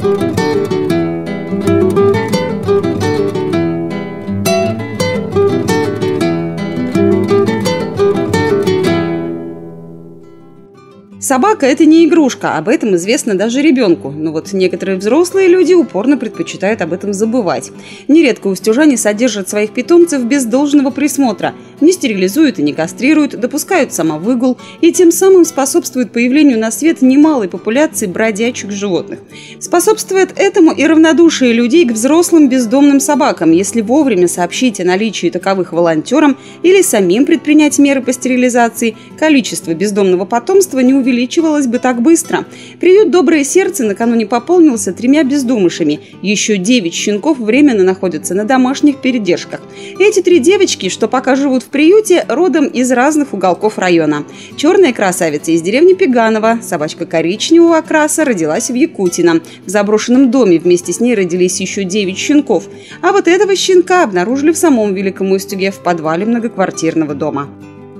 Собака – это не игрушка, об этом известно даже ребенку. Но вот некоторые взрослые люди упорно предпочитают об этом забывать. Нередко устюжане содержат своих питомцев без должного присмотра, не стерилизуют и не кастрируют, допускают самовыгул и тем самым способствуют появлению на свет немалой популяции бродячих животных. Способствует этому и равнодушие людей к взрослым бездомным собакам, если вовремя сообщить о наличии таковых волонтерам или самим предпринять меры по стерилизации, количество бездомного потомства не увеличивалось бы так быстро. Приют «Доброе сердце» накануне пополнился 3 бездомышами. Еще 9 щенков временно находятся на домашних передержках. Эти 3 девочки, что пока живут в приюте, родом из разных уголков района. Черная красавица из деревни Пеганово, собачка коричневого окраса родилась в Якутино. В заброшенном доме вместе с ней родились еще 9 щенков. А вот этого щенка обнаружили в самом Великом Устюге в подвале многоквартирного дома.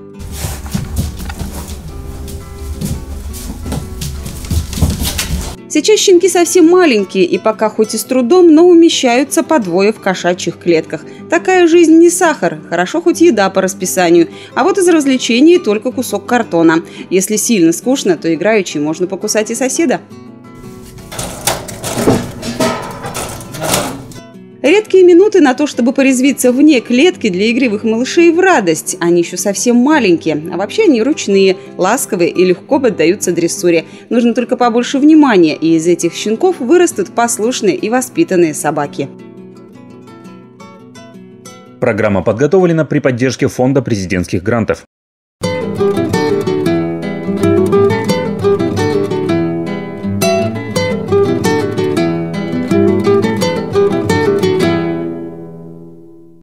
Сейчас щенки совсем маленькие и пока хоть и с трудом, но умещаются по 2 в кошачьих клетках. Такая жизнь не сахар, хорошо хоть еда по расписанию, а вот из развлечений только кусок картона. Если сильно скучно, то играючи можно покусать и соседа. Редкие минуты на то, чтобы порезвиться вне клетки, для игривых малышей в радость. Они еще совсем маленькие, а вообще они ручные, ласковые и легко поддаются дрессуре. Нужно только побольше внимания, и из этих щенков вырастут послушные и воспитанные собаки. Программа подготовлена при поддержке Фонда президентских грантов.